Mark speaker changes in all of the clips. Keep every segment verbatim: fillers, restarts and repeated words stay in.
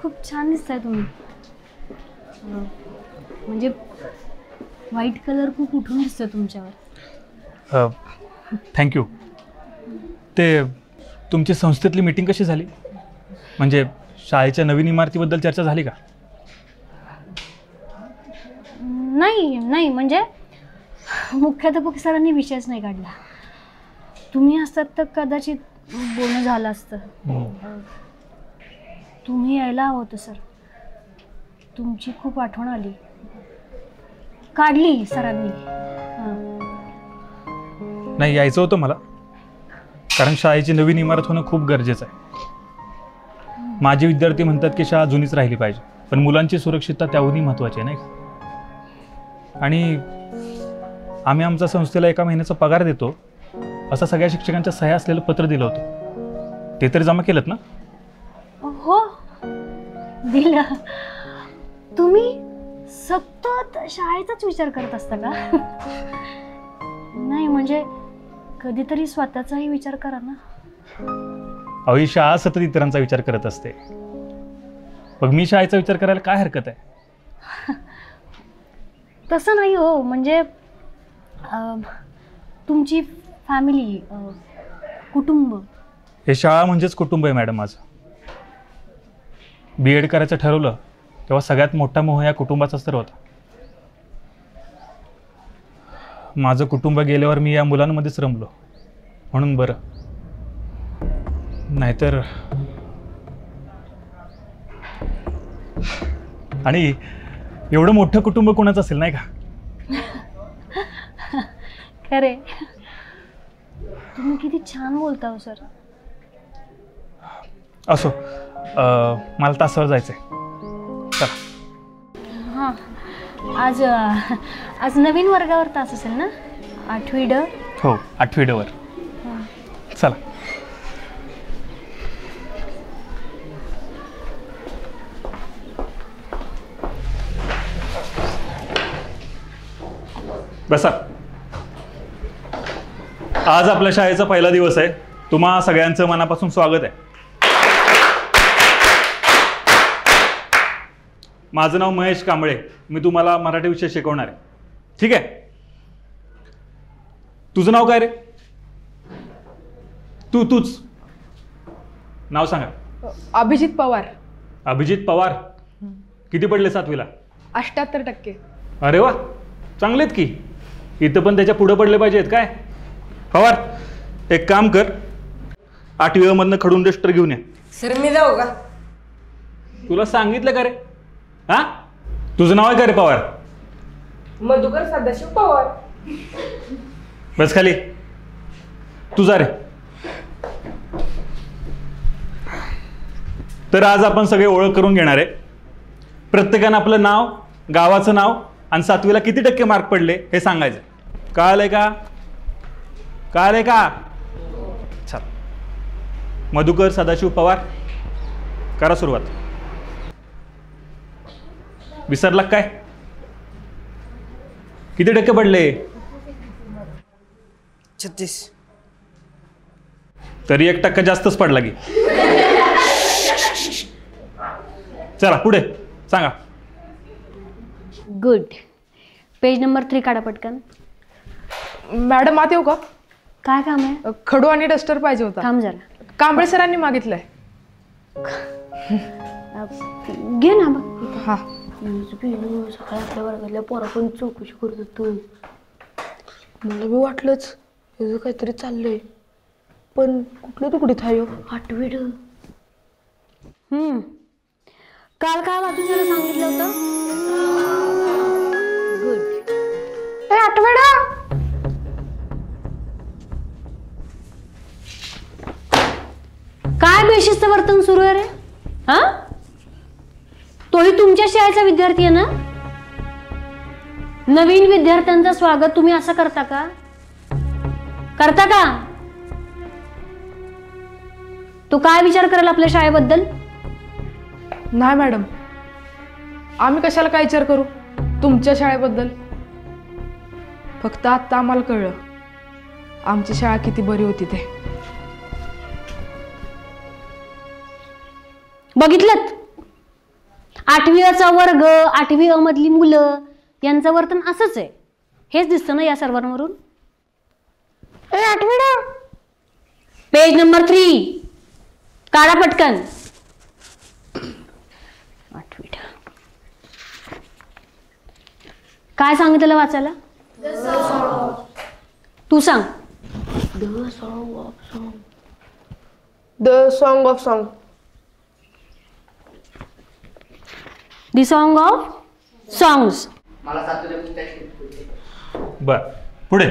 Speaker 1: खूप छान दिसताय तुम्ही. म्हणजे व्हाईट कलर खूप उठून दिसतोय तुमच्यावर.
Speaker 2: थँक्यू. ते तुमची संस्थेतली मीटिंग कशी झाली? म्हणजे शाळेच्या नवीन इमारतीबद्दल चर्चा झाली का?
Speaker 1: नाही नाही, म्हणजे मुख्याध्यापक सरांनी विषयच नाही काढला. तुम्ही असतात तर कदाचित बोलणं झालं असतं. तुम्ही यायला हवं होतं सर. तुमची खूप आठवण आली. काढली सरांनी.
Speaker 2: नाही, यायचं होतं मला, कारण शाळेची नवीन इमारत होणं खूप गरजेचं आहे. माझे विद्यार्थी म्हणतात की शाळा जुनीच राहिली पाहिजे, पण मुलांची सुरक्षितता त्याहूनही महत्त्वाची आहे, नाही का? आणि आम्ही आमच्या संस्थेला एका महिन्याचा पगार देतो असं सगळ्या शिक्षकांच्या सह्या असलेलं पत्र दिलं होतं. ते तरी जमा केलं ना?
Speaker 1: हो, दिलं. तुम्ही सतत शाळेचाच विचार करत असता का? नाही म्हणजे कधीतरी स्वतःचाही विचार करा ना.
Speaker 2: अहो, ही शाळा सतत इतरांचा विचार करत असते, मग मी शाळेचा विचार करायला काय हरकत आहे?
Speaker 1: तसं नाही हो, म्हणजे तुमची फॅमिली, कुटुंब.
Speaker 2: हे शाळा म्हणजेच कुटुंब आहे मॅडम. माझं बी एड करायचं ठरवलं तेव्हा सगळ्यात मोठा मोह या कुटुंबाचाच तर होता. माझं कुटुंब गेल्यावर मी या मुलांमध्येच रमलो, म्हणून बरं. नाहीतर आणि एवढं मोठं कुटुंब कोणाचं असेल, नाही का?
Speaker 1: खरे, तुम्ही किती छान बोलता हो सर.
Speaker 2: असो, मला तासावर जायचंय. चला.
Speaker 1: हां, आज आज नवीन वर्गावर तास असेल ना? आठवी ड.
Speaker 2: हो, आठवी डवर. चला. बसा. आज आपल्या शाळेचा पहिला दिवस आहे. तुम्हा सगळ्यांचं मनापासून स्वागत आहे. माझं नाव महेश कांबळे. मी तुम्हाला मराठी विषय शिकवणार आहे. ठीक आहे? तुझं नाव काय रे? तू तूच नाव सांगा.
Speaker 3: अभिजित पवार.
Speaker 2: अभिजित पवार. किती पडले सातवीला?
Speaker 3: अठ्याहत्तर टक्के.
Speaker 2: अरे वा, चांगलेत की. इथं पण त्याच्या पुढे पडले पाहिजेत काय? पवार, एक काम कर, आठवी मधनं खडून रजिस्टर घेऊन ये.
Speaker 4: सर मी जाऊ का?
Speaker 2: तुला सांगितलं का रे? हा, तुझं नाव आहे का रे पवार?
Speaker 4: मधुकर सदाशिव पवार.
Speaker 2: बस खाली. तुझा रे. तर आज आपण सगळे ओळख करून घेणार आहे. प्रत्येकानं आपलं नाव, गावाचं नाव आणि सातवीला किती टक्के मार्क पडले हे सांगायचं. कळालंय का? कळालंय का? चल. मधुकर सदाशिव पवार, करा सुरुवात. विसरला काय? किती टक्के पडले?
Speaker 4: छत्तीस.
Speaker 2: तरी एक टक्का जास्तच पडला की. चला पुढे सांगा.
Speaker 1: गुड. पेज नंबर थ्री काढा पटकन.
Speaker 3: मॅडम आत येऊ का?
Speaker 1: काय काम आहे?
Speaker 3: खडू आणि डस्टर पाहिजे होता.
Speaker 1: थांब जरा.
Speaker 3: कांबळे सरांनी मागितलंय.
Speaker 1: घे ना बघ.
Speaker 3: हा.
Speaker 1: सकाळी आपल्या वर्गातल्या पोरा पण चौकशी करत होतो.
Speaker 3: मला बी वाटलंच याचं काहीतरी चाललंय, पण कुठलं तुकडीत आहे?
Speaker 1: आठवी ड. हम्म, काल काय वाचून जरा सांगितलं होतं. गुड.
Speaker 3: आठवडा
Speaker 1: काय बेशिस्त वर्तन सुरू आहे रे? हा, तोही तुमच्या शाळेचा विद्यार्थी आहे ना? नवीन विद्यार्थ्यांचं स्वागत तुम्ही असं करता का? करता का? तू काय विचार कराल आपल्या शाळेबद्दल?
Speaker 3: नाही मॅडम, आम्ही कशाला काय विचार करू तुमच्या शाळेबद्दल. फक्त आता आम्हाला कळलं आमची शाळा किती बरी होती ते.
Speaker 1: बघितलं? आठवीचा वर्ग, आठवी अ मधली मुलं यांचं वर्तन असंच आहे. हेच दिसतं ना या सर्वांवरून. पेज नंबर थ्री काढा पटकन. आठवीत काय सांगितलं वाचायला? तू सांग.
Speaker 3: The song of song.
Speaker 1: The song of songs.
Speaker 2: बर, पुढे.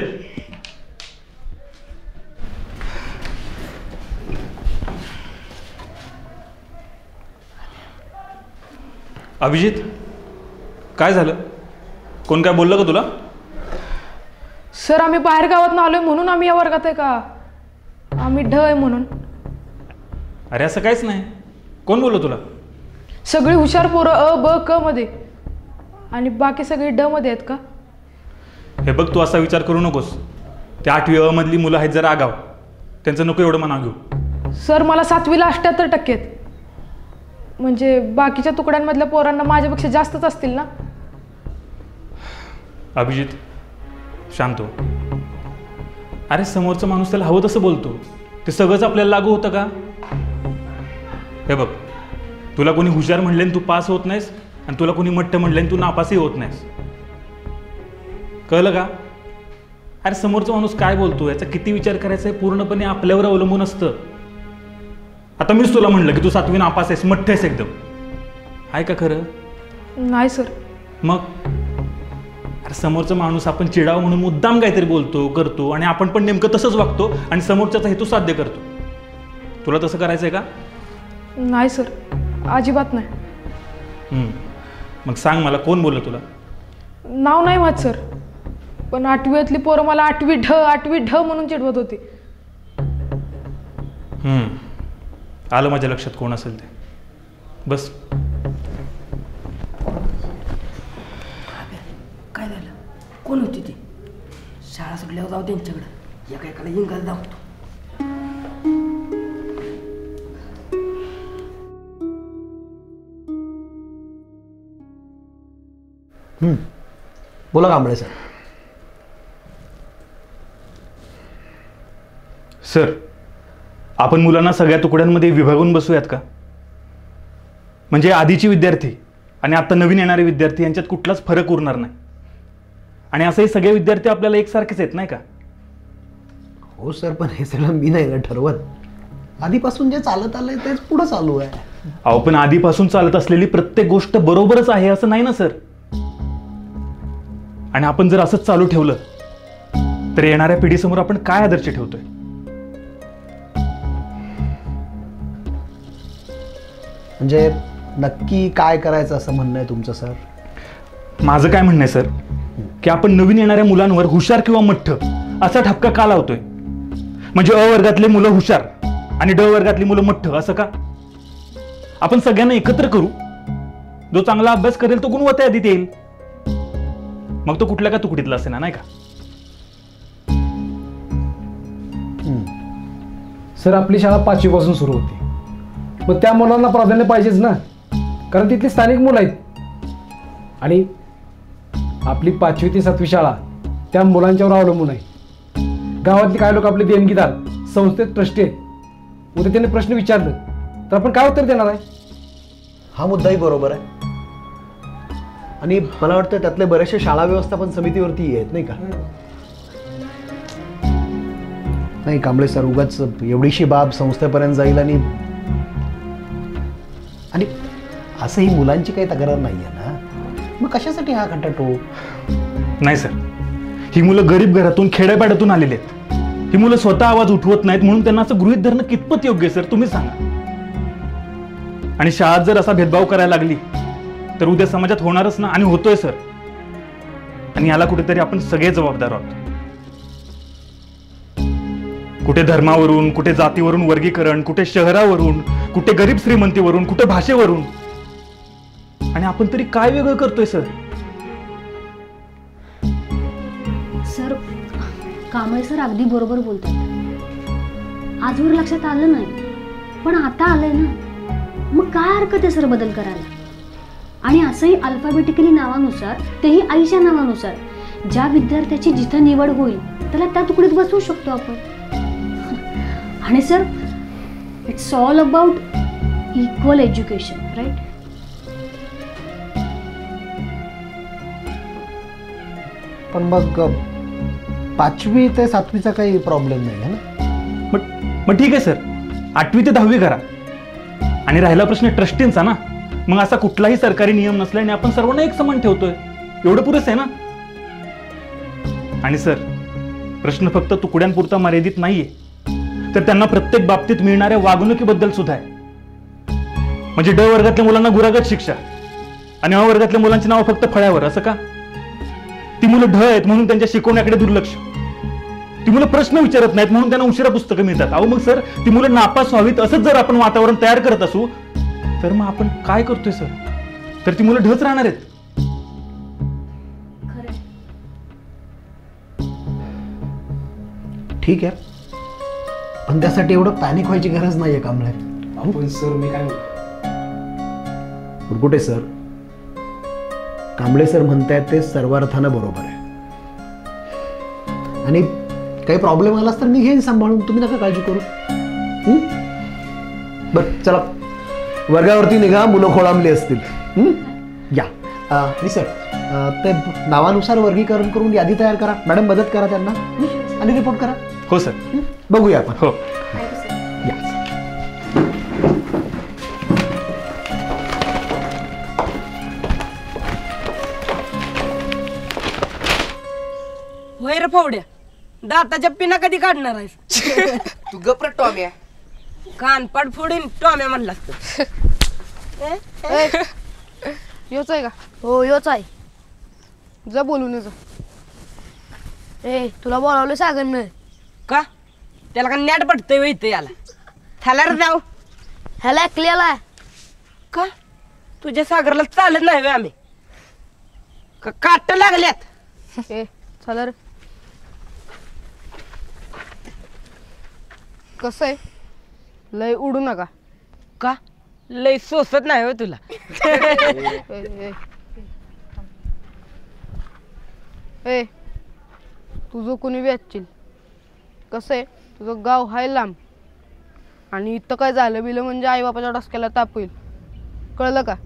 Speaker 2: अभिजित, काय झालं? कोण काय बोललं का तुला?
Speaker 3: सर आम्ही बाहेर गावात आलोय म्हणून आम्ही या वर्गात आहे का? आम्ही ढ आहे म्हणून.
Speaker 2: अरे असं काहीच नाही. कोण बोललं तुला?
Speaker 3: सगळी हुशार पोरं अ ब क मध्ये आणि बाकी सगळी ड मध्ये आहेत का?
Speaker 2: हे बघ, तू असा विचार करू नकोस. त्या आठवी अ मधली मुलं आहेत जरा आगाव. त्यांचं नको एवढं मनाव घेऊ.
Speaker 3: सर मला सातवीला अठ्ठ्याहत्तर टक्के आहेत. म्हणजे बाकीच्या तुकड्यांमधल्या पोरांना माझ्यापेक्षा जास्तच असतील ना?
Speaker 2: अभिजित, शांत हो. अरे समोरचा माणूस त्याला हवं तसं बोलतो. ते सगळंच आपल्याला लागू होतं का? हे बघ, तुला कोणी हुशार म्हणले तू पास होत नाहीस, आणि तुला कोणी मट्ट म्हणले तू नापासही होत नाहीस. कळलं का? अरे समोरचा माणूस काय बोलतो याचा किती विचार करायचा हे पूर्णपणे आपल्यावर अवलंबून असतं. आता मीच तुला म्हणलं की तू सातवी नापास आहेस, मठ्ठ आहेस एकदम. आहे का खरं?
Speaker 3: नाही सर.
Speaker 2: मग अरे समोरचा माणूस आपण चिडावं म्हणून मुद्दाम काहीतरी बोलतो करतो, आणि आपण पण नेमकं तसंच वागतो आणि समोरच्याचा हेतू साध्य करतो. तुला तसं करायचंय का?
Speaker 3: नाही सर, अजिबात नाही.
Speaker 2: हम्म. मग सांग मला, कोण बोललं तुला?
Speaker 3: नाव नाही माहित सर, पण आठवीतली पोरं मला आठवी ढ आठवी ढ म्हणून चिडवत होती.
Speaker 2: हम्म. आलं माझ्या लक्षात कोण असेल ते. बस.
Speaker 4: काय झालं? कोण होती ती? शाळा सुटल्यावर जाऊ त्यांच्याकडे, एका एकाला इंगाला दाखवतो.
Speaker 5: बोला कांबळे सर.
Speaker 2: सर, आपण मुलांना सगळ्या तुकड्यांमध्ये विभागून बसूयात का? म्हणजे आधीचे विद्यार्थी आणि आता नवीन येणारे विद्यार्थी यांच्यात कुठलाच फरक उरणार नाही. आणि असंही सगळे विद्यार्थी आपल्याला एकसारखेच आहेत नाही का?
Speaker 5: हो सर, पण हे सगळं मी नाही ना ठरवत. आधीपासून जे चालत आलंय तेच पुढं चालू आहे.
Speaker 2: अहो, पण आधीपासून चालत असलेली प्रत्येक गोष्ट बरोबरच आहे असं नाही ना सर. आणि आपण जर असंच चालू ठेवलं तर येणाऱ्या पिढीसमोर आपण काय आदर्श ठेवतोय?
Speaker 5: म्हणजे नक्की काय करायचं असं म्हणणं आहे तुमचं सर?
Speaker 2: माझं काय म्हणणं आहे सर, की आपण नवीन येणाऱ्या मुलांवर हुशार किंवा मठ्ठ असा ठपका का लावतोय? म्हणजे अ वर्गातले मुलं हुशार आणि ड वर्गातली मुलं मठ्ठ असं का? आपण सगळ्यांना एकत्र करू. जो चांगला अभ्यास करेल तो गुणवत्ता यादीत येईल. मग तो कुठल्या का तुकडीतला असे ना, नाही का?
Speaker 6: सर, आपली शाळा पाचवीपासून सुरू होती. मग त्या मुलांना प्राधान्य पाहिजेच ना, कारण तिथली स्थानिक मुलं आहेत. आणि आपली पाचवी ते सातवी शाळा त्या मुलांच्यावर अवलंबून आहे. गावातली काही लोक आपले देणगीदार, संस्थेत ट्रस्टी आहेत. उद्या त्यांनी प्रश्न विचारलं तर आपण काय उत्तर देणार आहे?
Speaker 5: हा मुद्दाही बरोबर आहे. आणि मला वाटतं त्यातले बरेचसे शाळा व्यवस्थापन समितीवरती आहेत नाही का? नाही कांबळे सर, उगाच एवढीशी बाब संस्थेपर्यंत जाईल आणि आणि असंही मुलांची काही तक्रार नाही आहे ना, मग कशासाठी हा खटाटो?
Speaker 2: नाही सर, ही मुलं गरीब घरातून खेड्यापाड्यातून आलेली आहेत. ही मुलं स्वतः आवाज उठवत नाहीत म्हणून त्यांना असं गृहीत धरणं कितपत योग्य आहे सर, तुम्ही सांगा. आणि शाळेत जर असा भेदभाव करायला लागली तर उद्या समाजात होणारच ना, आणि होतोय सर. आणि याला कुठेतरी आपण सगळे जबाबदार आहोत. कुठे धर्मावरून, कुठे जातीवरून वर्गीकरण, कुठे शहरावरून, कुठे गरीब श्रीमंतीवरून, कुठे भाषेवरून. आणि आपण तरी काय वेगळं करतोय सर?
Speaker 1: सर, कांबळे सर अगदी बरोबर बोलतात. आजवर लक्षात आलं नाही, पण आता आलंय ना. मग काय हरकत आहे सर बदल करायला? आणि असंही अल्फाबेटिकली नावानुसार, तेही आईच्या नावानुसार. ज्या विद्यार्थ्याची जिथं निवड होईल त्याला त्या तुकडीत बसवू शकतो आपण. आणि sir, its all about equal education, right?
Speaker 5: पण मग अ, पाचवी ते सातवीचा काही प्रॉब्लेम नाही आहे ना?
Speaker 2: मग मग ठीक आहे सर, आठवी ते दहावी करा. आणि राहिला प्रश्न ट्रस्टींचा ना, मग असा कुठलाही सरकारी नियम नसल्याने आपण सर्वांना एक समान ठेवतोय, एवढं पुरेसं आहे ना. आणि सर, प्रश्न फक्त तुकड्यांपुरता मर्यादित नाहीये, तर त्यांना प्रत्येक बाबतीत मिळणाऱ्या वागणुकीबद्दल सुद्धा आहे. म्हणजे ड वर्गातल्या मुलांना गुरागत शिक्षा आणि अ वर्गातल्या मुलांची नावं फक्त फळ्यावर, असं का? ती मुलं ढ आहेत म्हणून त्यांच्या शिकवण्याकडे दुर्लक्ष. ती मुलं प्रश्न विचारत नाहीत म्हणून त्यांना उशिरा पुस्तकं मिळतात. अहो मग सर, ती मुलं नापास व्हावीत असंच जर आपण वातावरण तयार करत असू तर मग आपण काय करतोय सर? तर ती मुलं ढच राहणार आहेत.
Speaker 5: ठीक आहे, पण त्यासाठी एवढं पॅनिक व्हायची गरज नाहीये कांबळे.
Speaker 6: पण सर मी काय
Speaker 5: कुठे सर, कांबळे सर म्हणतायत ते सर्वार्थानं बरोबर आहे. आणि काही प्रॉब्लेम आलास तर मी घेईन सांभाळून, तुम्ही नका काळजी करू. बर चला, वर्गावरती निघा, मुलं खोळंबली असतील. हं? या आणि सर, ते नावानुसार वर्गीकरण करून यादी तयार करा. मॅडम मदत करा त्यांना. हं? आणि रिपोर्ट करा.
Speaker 2: हो सर.
Speaker 5: हं? बघूया आपण.
Speaker 2: हो.
Speaker 5: या.
Speaker 4: होय रे फावड्या, दाताच्या पिना कधी काढणार आहेस?
Speaker 7: तू गप्र टॉम्या.
Speaker 4: कानपाड फोडीन टॉम्या म्हणलास तू.
Speaker 3: योच आहे का?
Speaker 8: हो योच आहे.
Speaker 3: जा बोलून जा.
Speaker 8: ए तुला बोलावलं सागरनं.
Speaker 4: का? त्याला का नॅट पडतंय वय इथं याला? थाला रे जाऊ.
Speaker 8: ह्याला ऐकलेला
Speaker 4: का? तुझ्या सागरला चालत नाही व्हय आम्ही? का काट लागल्यात?
Speaker 3: ए चला रे. कसं आहे, लय उडू नका.
Speaker 4: का? लय सोसत नाही हो तुला.
Speaker 3: ए, ए, ए तुझं कोणी व्याचील. कसं आहे, तुझं गाव हाय लांब आणि इथं काय झालं बिलं म्हणजे आई बापाच्या डोसक्याला ताप होईल. कळलं का?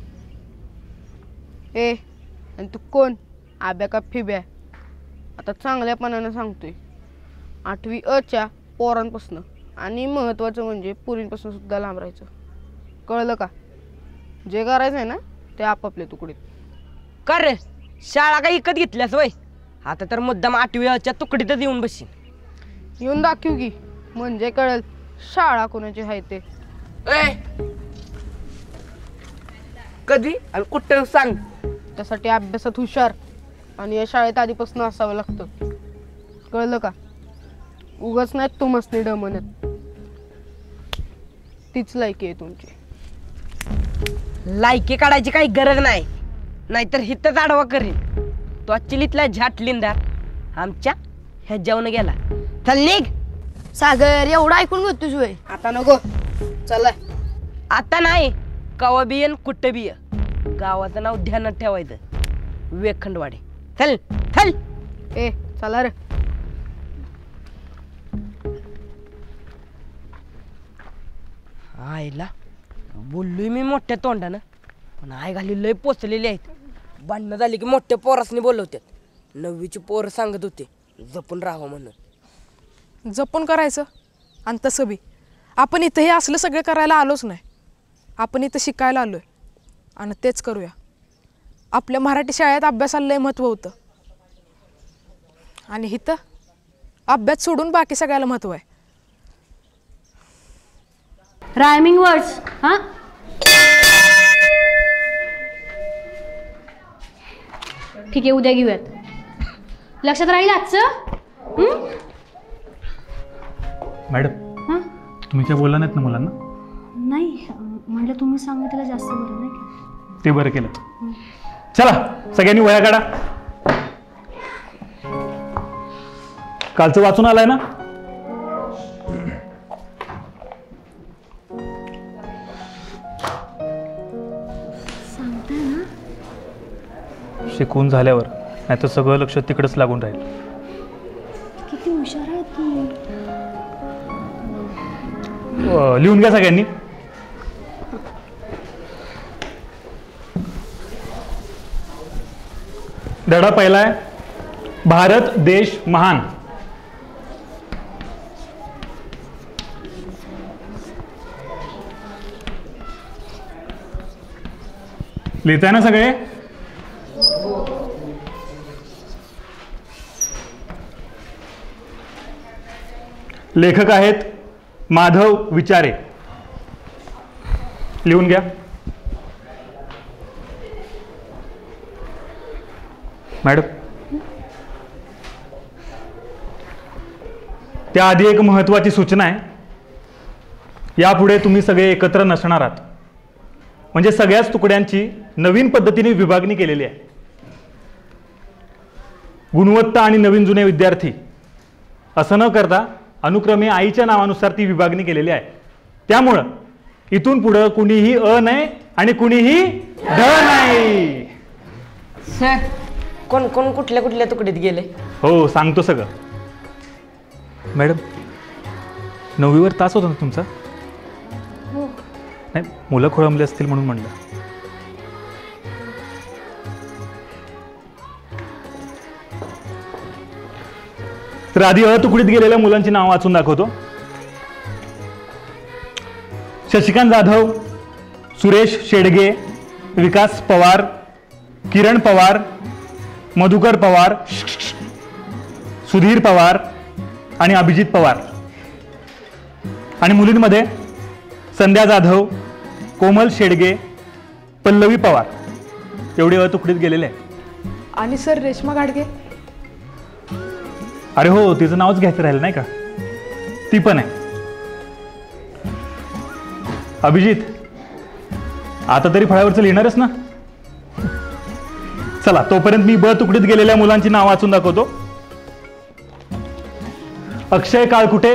Speaker 3: ए आणि तू कोण, आब्या का फिब्या? आता चांगल्यापणानं सांगतोय, आठवी अच्या पोरांपासनं आणि महत्त्वाचं म्हणजे पुरींपासून सुद्धा लांब राहायचं. कळलं का? जे करायचं आहे ना ते आपापल्या तुकडीत.
Speaker 4: का रे, शाळा का इकत घेतल्यास वय? आता तर मुद्दाम आठवीच्या तुकडीतच येऊन बसीन.
Speaker 3: येऊन दाखवू की, म्हणजे कळेल शाळा कोणाची आहे ते.
Speaker 7: ए कधी आणि कुठं सांग.
Speaker 3: त्यासाठी अभ्यासात हुशार आणि या शाळेत आधीपासून असावं लागतं. कळलं का? उगाच नाही तू मस्ती ड म्हणत. तीच लायकी आहे तुमची.
Speaker 4: लायकी काढायची काही गरज नाही, नाहीतर हिथंच आडवा करीन. तो चिलीतला झाट लिंदार आमच्या ह्याच्यावून गेला. चल निघ.
Speaker 8: सागर एवढं ऐकून घेतोस वय?
Speaker 3: आता नको, चला.
Speaker 4: आता नाही, कवा बियन कुठं बिय. गावाचं नाव ध्यानात ठेवायचं, वेखंडवाडे. चल चल.
Speaker 3: ए चला रे.
Speaker 4: आईला बोललोय मी मोठ्या तोंडानं, पण आई घाली लय पोचलेली आहेत. भांडणं झाली की मोठ्या पोरासनी बोलवतात. नववीची पोरं सांगत होते जपून राहावं म्हणून.
Speaker 3: जपून करायचं. आणि तसं बी आपण इथं हे असलं सगळं करायला आलोच नाही. आपण इथं शिकायला आलोय आणि तेच करूया. आपल्या मराठी शाळेत अभ्यासाला लय महत्त्व होतं आणि इथं अभ्यास सोडून बाकी सगळ्याला महत्त्व आहे.
Speaker 1: Rhyming words. हां, ठीक आहे, उद्या घेऊयात. लक्षात राहील आजचं?
Speaker 2: मॅडम,
Speaker 1: हां
Speaker 2: तुम्ही काय बोलला नाहीत ना मुलांना?
Speaker 1: नाही, म्हटलं तुम्ही सांगितलं जास्त बरं नाही का?
Speaker 2: ते बरं केलं. चला सगळ्यांनी वया काढा. कालचं वाचून आलाय ना?
Speaker 1: सांगताय
Speaker 2: शिकून झाल्यावर नाही तर सगळं लक्ष तिकडंच लागून राहील.
Speaker 1: किती हुशार आहे तू.
Speaker 2: अ, लिहून घ्या सगळ्यांनी. धडा पहिला आहे, भारत देश महान. लिहिताय ना सगळे? लेखक आहेत माधव विचारे. लिहून घ्या. मॅडम, त्याआधी एक महत्त्वाची सूचना आहे. यापुढे तुम्ही सगळे एकत्र नसणार आहात. म्हणजे सगळ्याच तुकड्यांची नवीन पद्धतीने विभागणी केलेली आहे. गुणवत्ता आणि नवीन जुने विद्यार्थी असं न करता अनुक्रमे आईच्या नावानुसार ती विभागणी केलेली आहे. त्यामुळं इथून पुढं कुणीही अ नाही आणि कुणीही ढ नाही.
Speaker 4: सर, कोण कोण कुठल्या कुठल्या तुकडीत गेले?
Speaker 2: हो, सांगतो सगळं. मॅडम, नववीवर तास होता ना तुमचा? नाही, मुलं खोळंबली असतील म्हणून म्हणलं. तर आधी अ तुकडीत गेलेल्या मुलांची नाव वाचून दाखवतो. शशिकांत जाधव, सुरेश शेडगे, विकास पवार, किरण पवार, मधुकर पवार, सुधीर पवार आणि अभिजित पवार. आणि मुलींमध्ये संध्या जाधव, कोमल शेडगे, पल्लवी पवार एवढे अ तुकडीत गेलेले आहे.
Speaker 3: आणि सर रेश्मा गाडगे?
Speaker 2: अरे हो, तिचं नावच घ्यायचं राहिलं नाही का? ती पण आहे. अभिजित, आता तरी फळावरचं लिहिणारच ना? चला, तोपर्यंत मी ब तुकडीत गेलेल्या मुलांची नाव वाचून दाखवतो. अक्षय काळकुटे.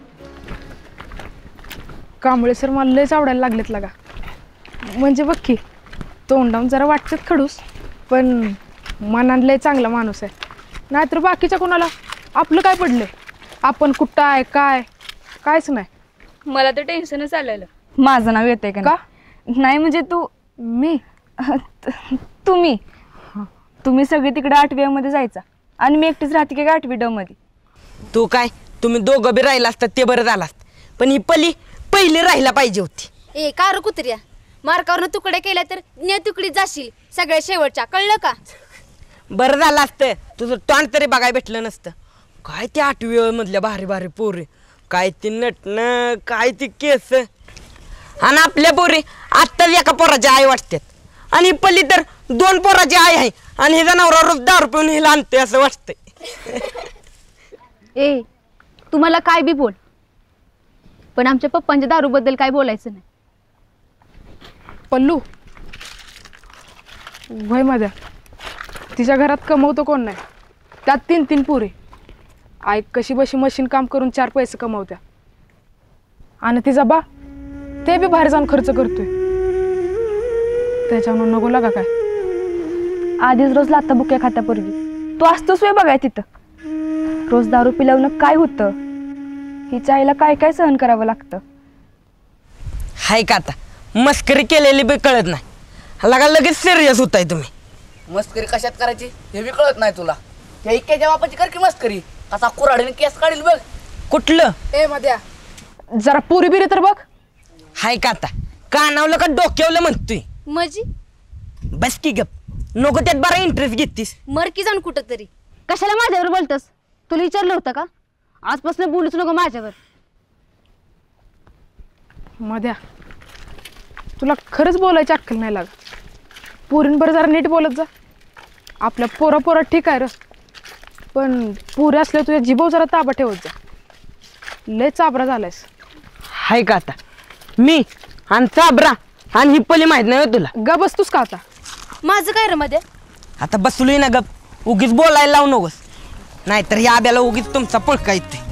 Speaker 3: कांबळे सर मला लयच आवडायला लागलेत लागा. म्हणजे बघ की, तोंडावून जरा वाटतात खडूस, पण मनात लय चांगला माणूस आहे. नाहीतर बाकीच्या कोणाला आपलं काय पडलंय, आपण कुठं आहे काय कायच नाही.
Speaker 9: मला तर टेन्शनच आलेलं. माझं नाव येतंय का
Speaker 3: का?
Speaker 9: नाही म्हणजे तू
Speaker 3: मी
Speaker 9: तुम्ही तुम्ही सगळे तिकडे आठवी मध्ये जायचा आणि मी एकटीच राहते की आठवी ड मध्ये.
Speaker 4: तू काय, तुम्ही दोघं बी राहिला असतात ते बरं झालं असतं. पण ही पली पहिली राहायला पाहिजे होती.
Speaker 10: ए कार कुत्र्या, मार्कावरनं तुकडे केल्या तर ने तुकडीत जाशील सगळ्या शेवटच्या, कळलं का?
Speaker 4: बरं झालं असतं तुझं तोंड तरी बघायला भेटलं नसतं. काय ते आठवी मधल्या भारी भारी पोरी, काय ती नटणं, काय ती केस. आणि आपल्या पोरी आत्ताच एका पोराची आई वाटतात. आणि पल्ली तर दोन पोराची आई आहे आणि हे जनावर रोज दारू पिऊन हिला आणते असं वाटतंय.
Speaker 1: ए, तुम्हाला काय बी बोल, पण आमच्या पप्पांच्या दारूबद्दल काय बोलायचं नाही.
Speaker 3: पल्लू वय माझ्या, तिच्या घरात कमवतो कोण नाही, त्यात तीन तीन पुरे. आई कशी बशी मशीन काम करून चार पैसे कमवत्या आणि तिचा बा ते बी बाहेर जाऊन खर्च करतोय. त्याच्यावर नको लागा काय.
Speaker 9: आधीच रोज लाता बुक्या खात्या पोरगी, तू असतोस वे बघाय तिथं. रोज दारू पिल्यावर काय होतं, हिच्या आईला काय काय सहन करावं लागतं.
Speaker 4: हाय का आता मस्करी केलेली बी कळत नाही, लगा लगेच सिरियस होताय तुम्ही.
Speaker 7: मस्करी कशात करायची हे बी कळत नाही तुला. त्या इक्याच्या बापाची कर की मस्करी, कसा कुऱ्हाडीने केस काढील बघ.
Speaker 4: कुठलं?
Speaker 3: ए मध्या, जरा पुरी बिरी तर बघ.
Speaker 4: हाय का आता कानावलं का डोक्यावलं म्हणतोय.
Speaker 10: मजी
Speaker 4: बस की गप, नको त्यात बरा इंटरेस्ट घेतीस.
Speaker 10: मर की जाऊन कुठं तरी.
Speaker 1: कशाला माझ्यावर बोलतस? तुला विचारलं होतं का? आजपासून बोलूच नको माझ्यावर.
Speaker 3: मध्या, तुला खरंच बोलायची अक्कल नाही लाग. पोरींबर जरा नीट बोलत जा. आपल्या पोरा पोरा ठीक आहे र, पण पुरे असल्या तुझ्या जिभव जरा ताबा ठेवत जा. लय चाबरा झालायस.
Speaker 4: हाय का आता मी आणि चाबरा आणि ही पली माहित नाही तुला.
Speaker 3: ग बसतोस का आता?
Speaker 10: माझं काय रे मध्ये?
Speaker 4: आता बसलोय ना गप, उगीच बोलायला लावू नकोस, नाहीतर या आब्याला उगीच तुमचा पळका येते.